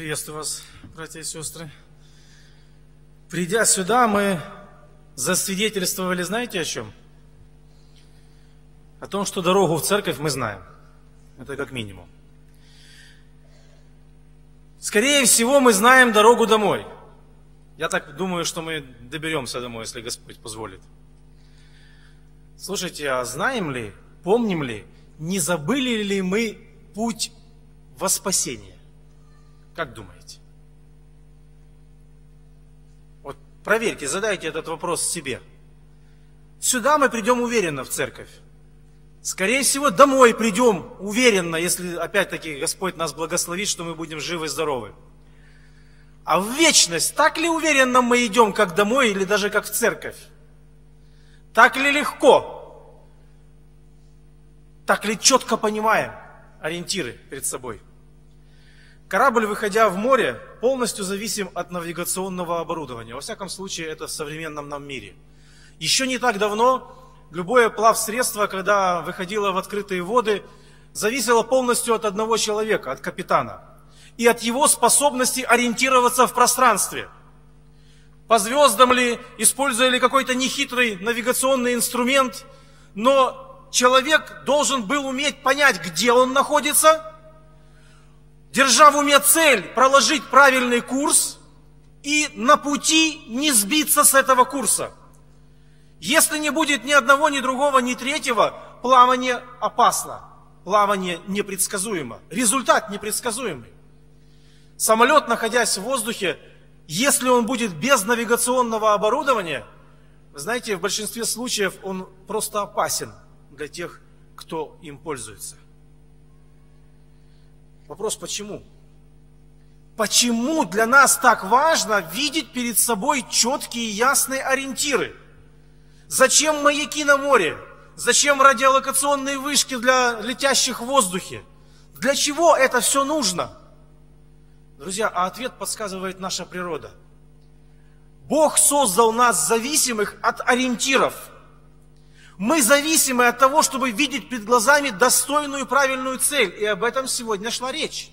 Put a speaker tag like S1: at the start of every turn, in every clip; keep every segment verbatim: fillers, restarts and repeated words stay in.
S1: Приветствую вас, братья и сестры. Придя сюда, мы засвидетельствовали, знаете о чем? О том, что дорогу в церковь мы знаем. Это как минимум. Скорее всего, мы знаем дорогу домой. Я так думаю, что мы доберемся домой, если Господь позволит. Слушайте, а знаем ли, помним ли, не забыли ли мы путь во спасение? Как думаете? Вот проверьте, задайте этот вопрос себе. Сюда мы придем уверенно в церковь. Скорее всего, домой придем уверенно, если опять-таки Господь нас благословит, что мы будем живы и здоровы. А в вечность так ли уверенно мы идем, как домой или даже как в церковь? Так ли легко? Так ли четко понимаем ориентиры перед собой? Корабль, выходя в море, полностью зависим от навигационного оборудования. Во всяком случае, это в современном нам мире. Еще не так давно любое плавсредство, когда выходило в открытые воды, зависело полностью от одного человека, от капитана. И от его способности ориентироваться в пространстве. По звездам ли, используя ли какой-то нехитрый навигационный инструмент, но человек должен был уметь понять, где он находится, держа в уме цель проложить правильный курс и на пути не сбиться с этого курса. Если не будет ни одного, ни другого, ни третьего, плавание опасно, плавание непредсказуемо, результат непредсказуемый. Самолет, находясь в воздухе, если он будет без навигационного оборудования, вы знаете, в большинстве случаев он просто опасен для тех, кто им пользуется. Вопрос, почему? Почему для нас так важно видеть перед собой четкие и ясные ориентиры? Зачем маяки на море? Зачем радиолокационные вышки для летящих в воздухе? Для чего это все нужно? Друзья, а ответ подсказывает наша природа. Бог создал нас зависимых от ориентиров. Мы зависимы от того, чтобы видеть перед глазами достойную и правильную цель. И об этом сегодня шла речь.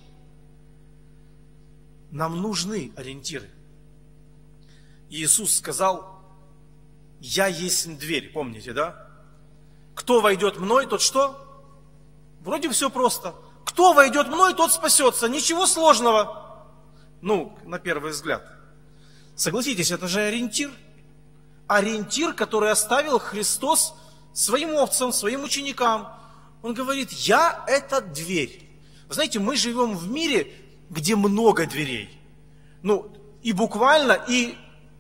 S1: Нам нужны ориентиры. Иисус сказал: «Я есть дверь». Помните, да? Кто войдет мной, тот что? Вроде все просто. Кто войдет мной, тот спасется. Ничего сложного. Ну, на первый взгляд. Согласитесь, это же ориентир. Ориентир, который оставил Христос своим овцам, своим ученикам. Он говорит: я это дверь. Вы знаете, мы живем в мире, где много дверей. Ну, и буквально, и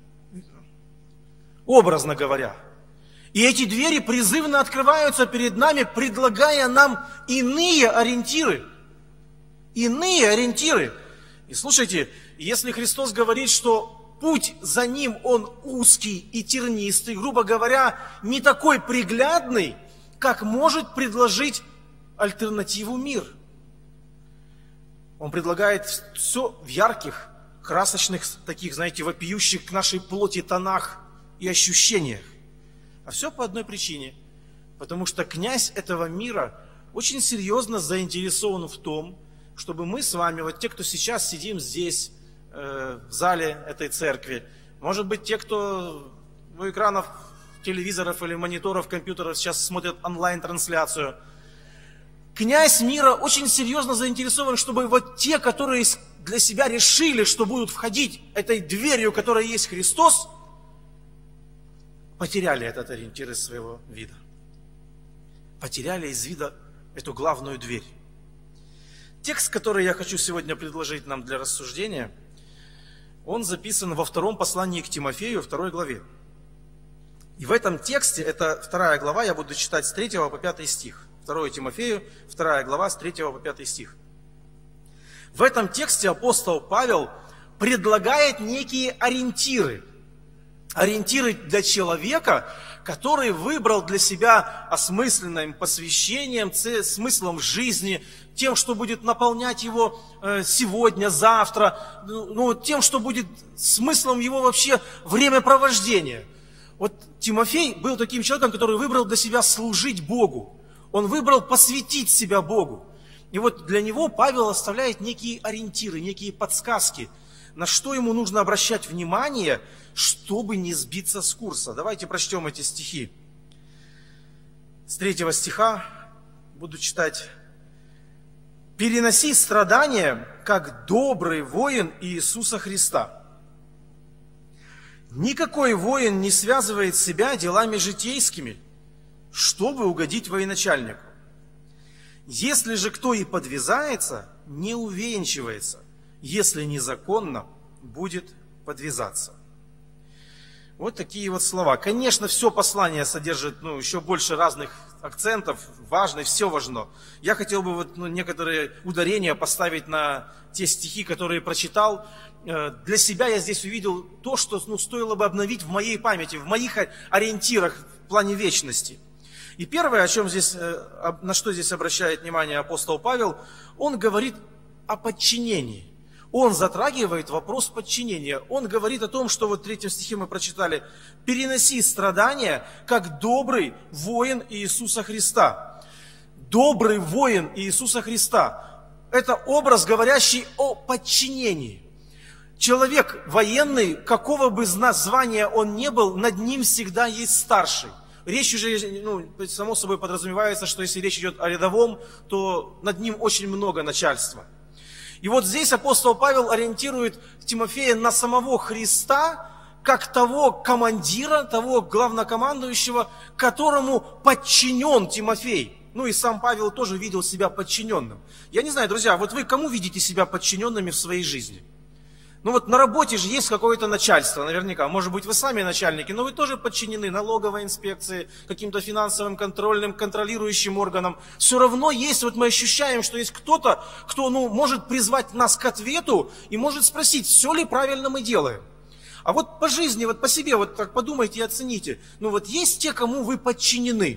S1: образно говоря. И эти двери призывно открываются перед нами, предлагая нам иные ориентиры. Иные ориентиры. И слушайте, если Христос говорит, что путь за ним, он узкий и тернистый, грубо говоря, не такой приглядный, как может предложить альтернативу мир. Он предлагает все в ярких, красочных, таких, знаете, вопиющих к нашей плоти тонах и ощущениях. А все по одной причине. Потому что князь этого мира очень серьезно заинтересован в том, чтобы мы с вами, вот те, кто сейчас сидим здесь, в зале этой церкви, может быть, те, кто у экранов телевизоров или мониторов, компьютеров сейчас смотрят онлайн-трансляцию. Князь мира очень серьезно заинтересован, чтобы вот те, которые для себя решили, что будут входить этой дверью, которая есть Христос, потеряли этот ориентир из своего вида. Потеряли из вида эту главную дверь. Текст, который я хочу сегодня предложить нам для рассуждения, он записан во втором послании к Тимофею, второй главе. И в этом тексте, это вторая глава, я буду читать с третьего по пятый стих. второе Тимофею, вторая глава, с третьего по пятый стих. В этом тексте апостол Павел предлагает некие ориентиры. Ориентиры для человека, который выбрал для себя осмысленным посвящением, смыслом жизни, тем, что будет наполнять его сегодня, завтра, ну, тем, что будет смыслом его вообще времяпровождения. Вот Тимофей был таким человеком, который выбрал для себя служить Богу. Он выбрал посвятить себя Богу. И вот для него Павел оставляет некие ориентиры, некие подсказки, на что ему нужно обращать внимание, чтобы не сбиться с курса. Давайте прочтем эти стихи. С третьего стиха буду читать. «Переноси страдания, как добрый воин Иисуса Христа. Никакой воин не связывает себя делами житейскими, чтобы угодить военачальнику. Если же кто и подвязается, не увенчивается, если незаконно будет подвязаться». Вот такие вот слова. Конечно, все послание содержит ну, еще больше разных акцентов, важно, все важно. Я хотел бы вот, ну, некоторые ударения поставить на те стихи, которые прочитал. Для себя я здесь увидел то, что ну, стоило бы обновить в моей памяти, в моих ориентирах в плане вечности. И первое, о чем здесь, на что здесь обращает внимание апостол Павел, он говорит о подчинении. Он затрагивает вопрос подчинения. Он говорит о том, что вот в третьем стихе мы прочитали: «Переноси страдания, как добрый воин Иисуса Христа». Добрый воин Иисуса Христа – это образ, говорящий о подчинении. Человек военный, какого бы звания он ни был, над ним всегда есть старший. Речь уже, ну, само собой подразумевается, что если речь идет о рядовом, то над ним очень много начальства. И вот здесь апостол Павел ориентирует Тимофея на самого Христа, как того командира, того главнокомандующего, которому подчинен Тимофей. Ну и сам Павел тоже видел себя подчиненным. Я не знаю, друзья, вот вы кому видите себя подчиненными в своей жизни? Ну вот на работе же есть какое-то начальство, наверняка. Может быть, вы сами начальники, но вы тоже подчинены налоговой инспекции, каким-то финансовым контрольным, контролирующим органам. Все равно есть, вот мы ощущаем, что есть кто-то, кто ну, может призвать нас к ответу и может спросить, все ли правильно мы делаем. А вот по жизни, вот по себе, вот так подумайте и оцените. Ну вот есть те, кому вы подчинены.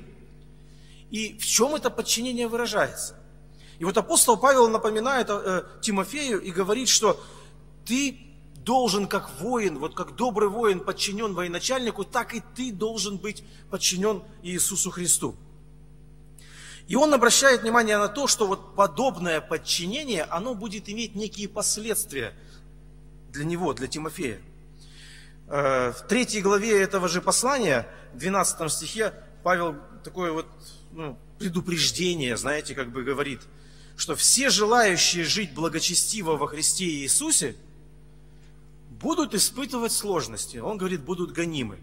S1: И в чем это подчинение выражается? И вот апостол Павел напоминает э, Тимофею и говорит, что ты должен как воин, вот как добрый воин подчинен военачальнику, так и ты должен быть подчинен Иисусу Христу. И он обращает внимание на то, что вот подобное подчинение, оно будет иметь некие последствия для него, для Тимофея. В третьей главе этого же послания, в двенадцатом стихе, Павел такое вот ну, предупреждение, знаете, как бы говорит, что все желающие жить благочестиво во Христе Иисусе будут испытывать сложности. Он говорит, будут гонимы.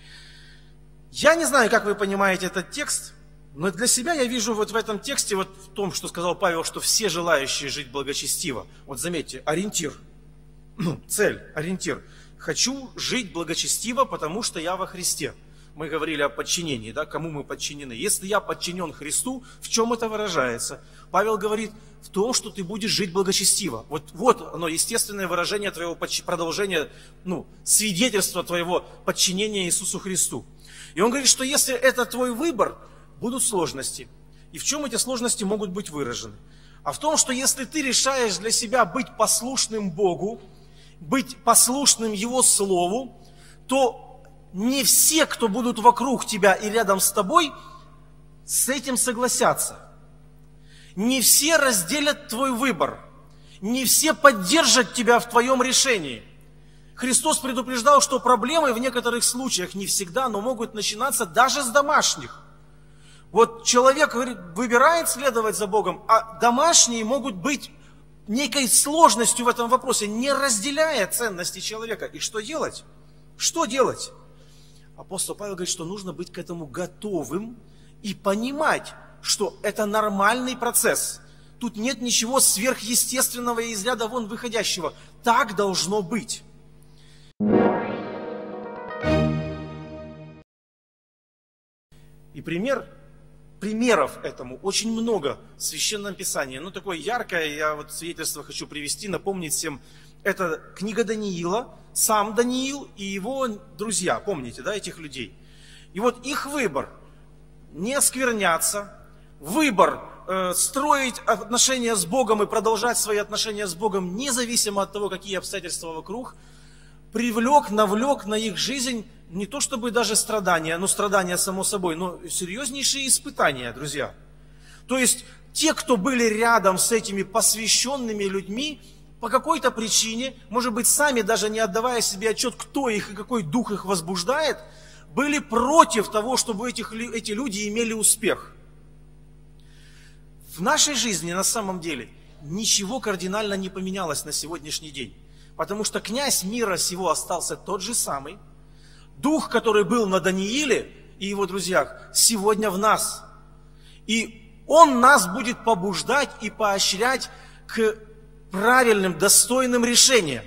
S1: Я не знаю, как вы понимаете этот текст, но для себя я вижу вот в этом тексте, вот в том, что сказал Павел, что все желающие жить благочестиво. Вот заметьте, ориентир, ну, цель, ориентир. Хочу жить благочестиво, потому что я во Христе. Мы говорили о подчинении, да, кому мы подчинены. Если я подчинен Христу, в чем это выражается? Павел говорит, в том, что ты будешь жить благочестиво. Вот, вот оно, естественное выражение твоего продолжения, ну, свидетельства твоего подчинения Иисусу Христу. И он говорит, что если это твой выбор, будут сложности. И в чем эти сложности могут быть выражены? А в том, что если ты решаешь для себя быть послушным Богу, быть послушным Его Слову, то не все, кто будут вокруг тебя и рядом с тобой, с этим согласятся. Не все разделят твой выбор. Не все поддержат тебя в твоем решении. Христос предупреждал, что проблемы в некоторых случаях, не всегда, но могут начинаться даже с домашних. Вот человек выбирает следовать за Богом, а домашние могут быть некой сложностью в этом вопросе, не разделяя ценности человека. И что делать? Что делать? Апостол Павел говорит, что нужно быть к этому готовым и понимать, что это нормальный процесс. Тут нет ничего сверхъестественного и из ряда вон выходящего. Так должно быть. И пример, примеров этому очень много в Священном Писании. Ну, такое яркое, я вот свидетельство хочу привести, напомнить всем. Это книга Даниила, сам Даниил и его друзья, помните, да, этих людей. И вот их выбор не оскверняться, выбор э, строить отношения с Богом и продолжать свои отношения с Богом, независимо от того, какие обстоятельства вокруг, привлек, навлек на их жизнь не то чтобы даже страдания, ну страдания само собой, но серьезнейшие испытания, друзья. То есть те, кто были рядом с этими посвященными людьми, по какой-то причине, может быть, сами даже не отдавая себе отчет, кто их и какой дух их возбуждает, были против того, чтобы этих, эти люди имели успех. В нашей жизни на самом деле ничего кардинально не поменялось на сегодняшний день. Потому что князь мира сего остался тот же самый. Дух, который был на Данииле и его друзьях, сегодня в нас. И он нас будет побуждать и поощрять к правильным, достойным решениям.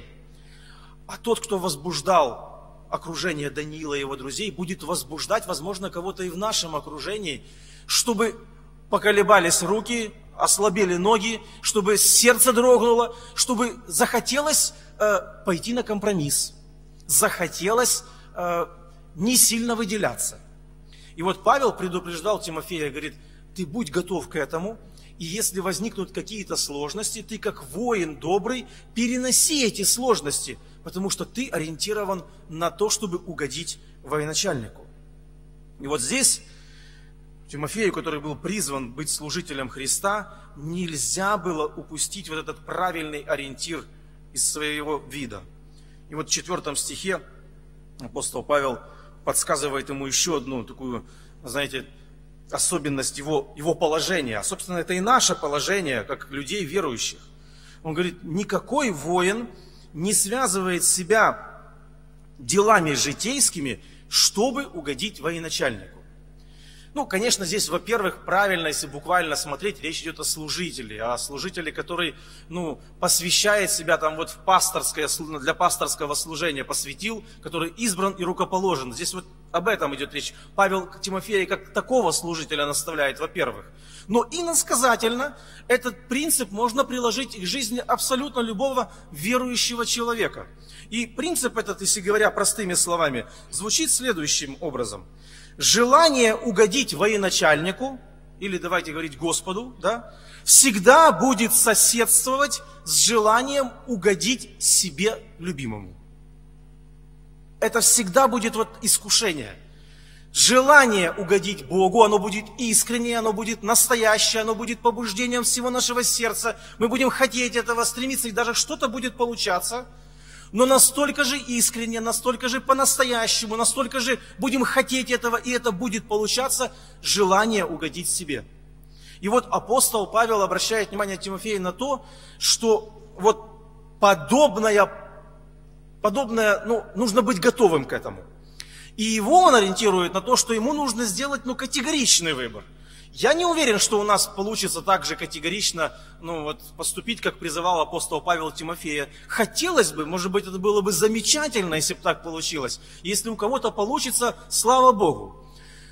S1: А тот, кто возбуждал окружение Даниила и его друзей, будет возбуждать, возможно, кого-то и в нашем окружении, чтобы поколебались руки, ослабели ноги, чтобы сердце дрогнуло, чтобы захотелось э, пойти на компромисс, захотелось э, не сильно выделяться. И вот Павел предупреждал Тимофея, говорит, ты будь готов к этому, и если возникнут какие-то сложности, ты как воин добрый переноси эти сложности, потому что ты ориентирован на то, чтобы угодить военачальнику. И вот здесь Тимофею, который был призван быть служителем Христа, нельзя было упустить вот этот правильный ориентир из своего вида. И вот в четвертом стихе апостол Павел подсказывает ему еще одну такую, знаете, особенность его, его положения. А, собственно, это и наше положение, как людей верующих. Он говорит, никакой воин не связывает себя делами житейскими, чтобы угодить военачальнику. Ну, конечно, здесь, во-первых, правильно, если буквально смотреть, речь идет о служителе, о служителе, который, ну, посвящает себя там вот в пасторское, для пасторского служения посвятил, который избран и рукоположен. Здесь вот об этом идет речь. Павел Тимофея как такого служителя наставляет, во-первых. Но иносказательно этот принцип можно приложить к жизни абсолютно любого верующего человека. И принцип этот, если говоря простыми словами, звучит следующим образом. Желание угодить военачальнику, или давайте говорить Господу, да, всегда будет соседствовать с желанием угодить себе любимому. Это всегда будет вот искушение. Желание угодить Богу, оно будет искреннее, оно будет настоящее, оно будет побуждением всего нашего сердца. Мы будем хотеть этого, стремиться, и даже что-то будет получаться. Но настолько же искренне, настолько же по-настоящему, настолько же будем хотеть этого, и это будет получаться желание угодить себе. И вот апостол Павел обращает внимание Тимофея на то, что вот подобное, подобное, ну, нужно быть готовым к этому. И его он ориентирует на то, что ему нужно сделать, ну, категоричный выбор. Я не уверен, что у нас получится так же категорично, ну, вот, поступить, как призывал апостол Павел Тимофея. Хотелось бы, может быть, это было бы замечательно, если бы так получилось. Если у кого-то получится, слава Богу.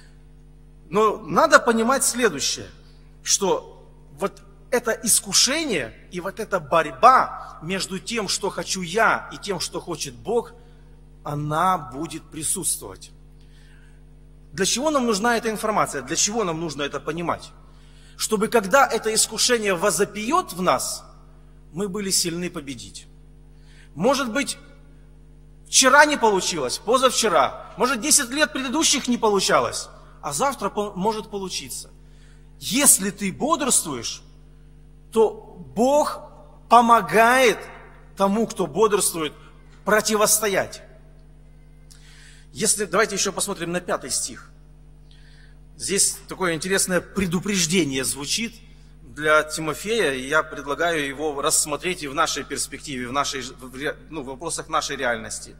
S1: Но надо понимать следующее, что вот это искушение и вот эта борьба между тем, что хочу я, и тем, что хочет Бог, она будет присутствовать. Для чего нам нужна эта информация? Для чего нам нужно это понимать? Чтобы когда это искушение возопьет в нас, мы были сильны победить. Может быть, вчера не получилось, позавчера, может, десять лет предыдущих не получалось, а завтра может получиться. Если ты бодрствуешь, то Бог помогает тому, кто бодрствует, противостоять. Если, давайте еще посмотрим на пятый стих. Здесь такое интересное предупреждение звучит для Тимофея, и я предлагаю его рассмотреть и в нашей перспективе, в, нашей, ну, в вопросах нашей реальности.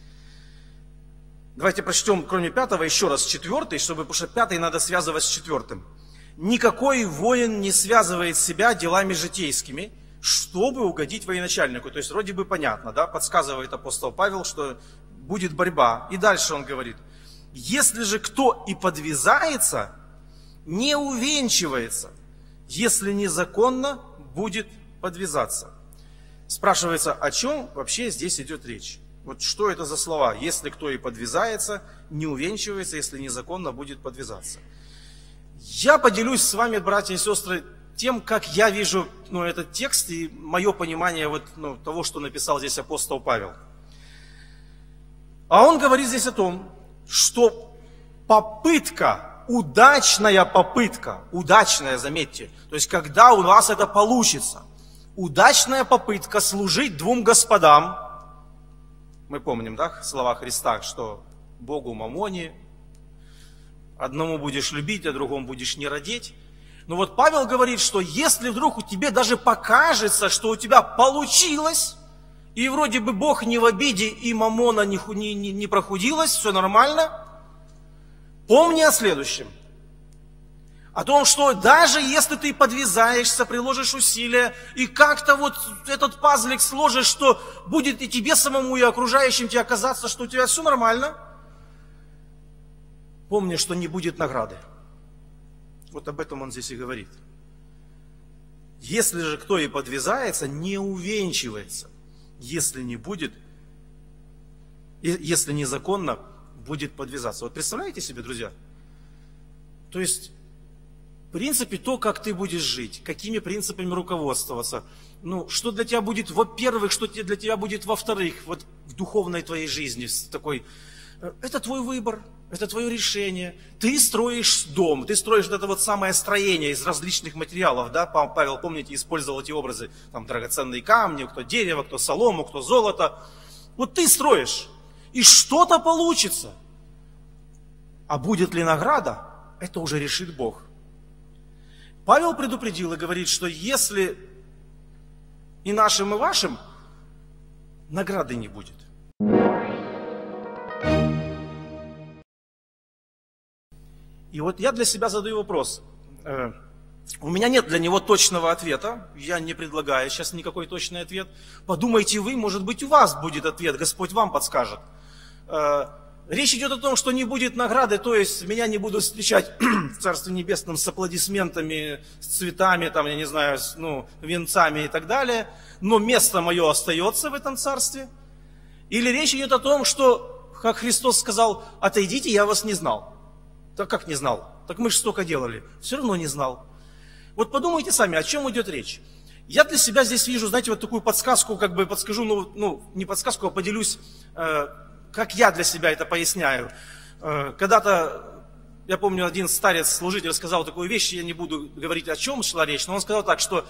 S1: Давайте прочтем, кроме пятого, еще раз четвертый, чтобы, потому что пятый надо связывать с четвертым. «Никакой воин не связывает себя делами житейскими, чтобы угодить военачальнику». То есть, вроде бы понятно, да, подсказывает апостол Павел, что будет борьба. И дальше он говорит, если же кто и подвязается, не увенчивается, если незаконно будет подвязаться. Спрашивается, о чем вообще здесь идет речь? Вот что это за слова? Если кто и подвязается, не увенчивается, если незаконно будет подвязаться. Я поделюсь с вами, братья и сестры, тем, как я вижу, ну, этот текст и мое понимание вот, ну, того, что написал здесь апостол Павел. А он говорит здесь о том, что попытка удачная попытка, удачная, заметьте, то есть когда у вас это получится, удачная попытка служить двум господам, мы помним, да, слова Христа, что Богу мамоне, одному будешь любить, а другому будешь не родить. Но вот Павел говорит, что если вдруг у тебя даже покажется, что у тебя получилось, и вроде бы Бог не в обиде, и мамона не, не, не прохудилась, все нормально, помни о следующем. О том, что даже если ты подвязаешься, приложишь усилия, и как-то вот этот пазлик сложишь, что будет и тебе самому, и окружающим тебе казаться, что у тебя все нормально, помни, что не будет награды. Вот об этом он здесь и говорит. Если же кто и подвязается, не увенчивается, если не будет, если незаконно будет подвязаться. Вот представляете себе, друзья? То есть, в принципе, то, как ты будешь жить, какими принципами руководствоваться, ну, что для тебя будет, во-первых, что для тебя будет, во-вторых, вот в духовной твоей жизни, такой, это твой выбор, это твое решение. Ты строишь дом, ты строишь вот это вот самое строение из различных материалов, да, Павел, помните, использовал эти образы, там, драгоценные камни, кто дерево, кто солому, кто золото. Вот ты строишь, и что-то получится. А будет ли награда, это уже решит Бог. Павел предупредил и говорит, что если и нашим, и вашим, награды не будет. И вот я для себя задаю вопрос. У меня нет для него точного ответа. Я не предлагаю сейчас никакой точный ответ. Подумайте вы, может быть, у вас будет ответ. Господь вам подскажет. Речь идет о том, что не будет награды, то есть меня не будут встречать в Царстве Небесном с аплодисментами, с цветами, там, я не знаю, с, ну, венцами и так далее. Но место мое остается в этом Царстве. Или речь идет о том, что, как Христос сказал, отойдите, я вас не знал. Так как не знал? Так мы же столько делали. Все равно не знал. Вот подумайте сами, о чем идет речь. Я для себя здесь вижу, знаете, вот такую подсказку, как бы подскажу, ну, ну не подсказку, а поделюсь, э, как я для себя это поясняю. Э, когда-то, я помню, один старец, служитель, сказал такую вещь, я не буду говорить, о чем шла речь, но он сказал так, что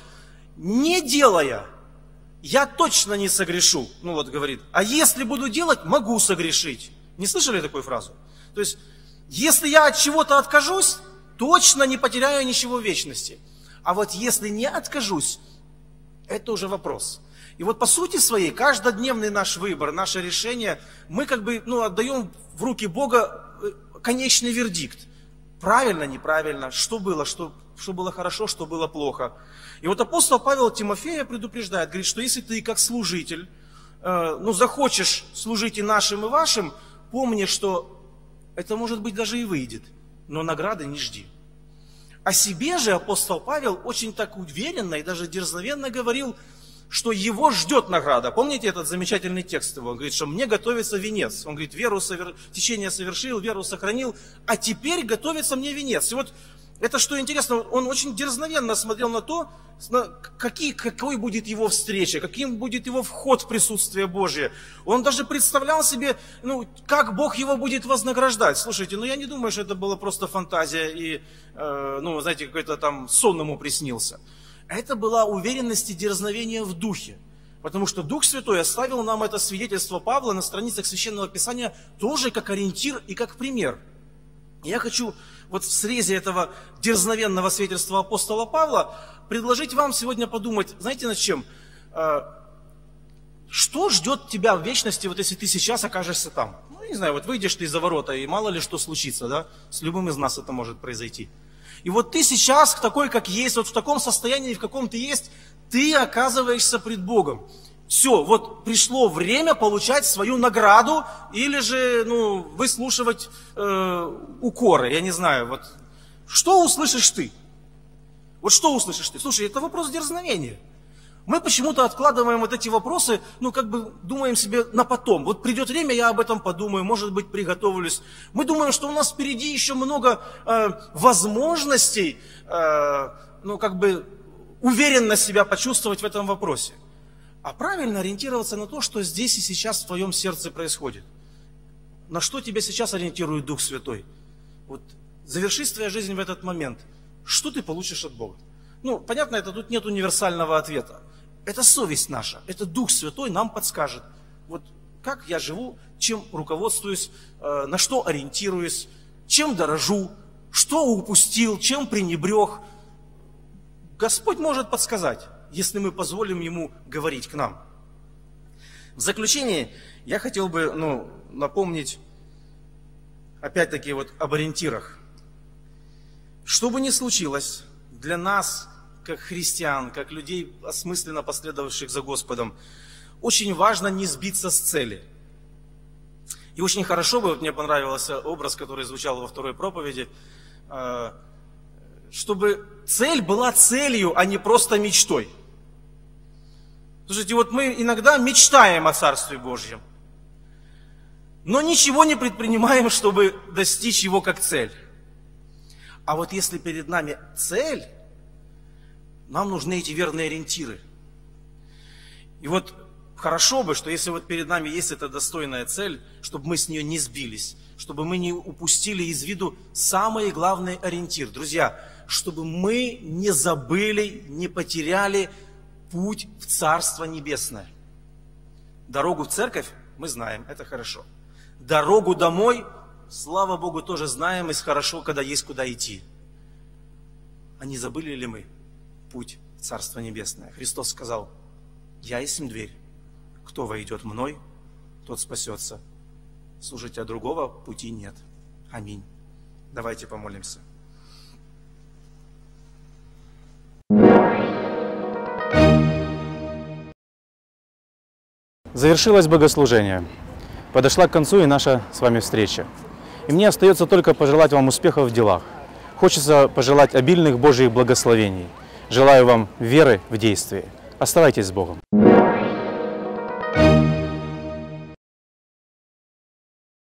S1: не делая, я точно не согрешу. Ну вот говорит, а если буду делать, могу согрешить. Не слышали такую фразу? То есть, если я от чего-то откажусь, точно не потеряю ничего в вечности. А вот если не откажусь, это уже вопрос. И вот по сути своей, каждодневный наш выбор, наше решение, мы как бы ну, отдаем в руки Бога конечный вердикт. Правильно, неправильно, что было, что, что было хорошо, что было плохо. И вот апостол Павел Тимофея предупреждает, говорит, что если ты как служитель, э, ну, захочешь служить и нашим, и вашим, помни, что это, может быть, даже и выйдет, но награды не жди. О себе же апостол Павел очень так уверенно и даже дерзновенно говорил, что его ждет награда. Помните этот замечательный текст его? Он говорит, что мне готовится венец. Он говорит, веру совер... течение совершил, веру сохранил, а теперь готовится мне венец. И вот это, что интересно, он очень дерзновенно смотрел на то, какие, какой будет его встреча, каким будет его вход в присутствие Божие. Он даже представлял себе, ну, как Бог его будет вознаграждать. Слушайте, ну я не думаю, что это была просто фантазия и, э, ну, знаете, какой-то там сон ему приснился. Это была уверенность и дерзновение в Духе. Потому что Дух Святой оставил нам это свидетельство Павла на страницах Священного Писания тоже как ориентир и как пример. Я хочу вот в срезе этого дерзновенного свидетельства апостола Павла предложить вам сегодня подумать, знаете, над чем? Что ждет тебя в вечности, вот если ты сейчас окажешься там? Ну, не знаю, вот выйдешь ты из-за ворота, и мало ли что случится, да? С любым из нас это может произойти. И вот ты сейчас такой, как есть, вот в таком состоянии, в каком ты есть, ты оказываешься пред Богом. Все, вот пришло время получать свою награду или же, ну, выслушивать э, укоры, я не знаю, вот. Что услышишь ты? Вот что услышишь ты? Слушай, это вопрос дерзновения. Мы почему-то откладываем вот эти вопросы, ну, как бы думаем себе на потом. Вот придет время, я об этом подумаю, может быть, приготовлюсь. Мы думаем, что у нас впереди еще много э, возможностей, э, ну, как бы уверенно себя почувствовать в этом вопросе. А правильно ориентироваться на то, что здесь и сейчас в твоем сердце происходит. На что тебя сейчас ориентирует Дух Святой? Вот завершить свою жизнь в этот момент, что ты получишь от Бога? Ну, понятно, это тут нет универсального ответа. Это совесть наша, это Дух Святой нам подскажет. Вот как я живу, чем руководствуюсь, на что ориентируюсь, чем дорожу, что упустил, чем пренебрег. Господь может подсказать, если мы позволим Ему говорить к нам. В заключение я хотел бы ну, напомнить, опять-таки, вот об ориентирах. Что бы ни случилось, для нас, как христиан, как людей, осмысленно последовавших за Господом, очень важно не сбиться с цели. И очень хорошо бы, вот мне понравился образ, который звучал во второй проповеди, чтобы цель была целью, а не просто мечтой. Слушайте, вот мы иногда мечтаем о Царстве Божьем, но ничего не предпринимаем, чтобы достичь его как цель. А вот если перед нами цель, нам нужны эти верные ориентиры. И вот хорошо бы, что если вот перед нами есть эта достойная цель, чтобы мы с нее не сбились, чтобы мы не упустили из виду самый главный ориентир. Друзья, чтобы мы не забыли, не потеряли путь в Царство Небесное. Дорогу в церковь мы знаем, это хорошо. Дорогу домой, слава Богу, тоже знаем, и хорошо, когда есть куда идти. А не забыли ли мы путь в Царство Небесное? Христос сказал: «Я есть дверь. Кто войдет мной, тот спасется. Слушайте, а другого пути нет». Аминь. Давайте помолимся.
S2: Завершилось богослужение. Подошла к концу и наша с вами встреча. И мне остается только пожелать вам успехов в делах. Хочется пожелать обильных Божьих благословений. Желаю вам веры в действии. Оставайтесь с Богом.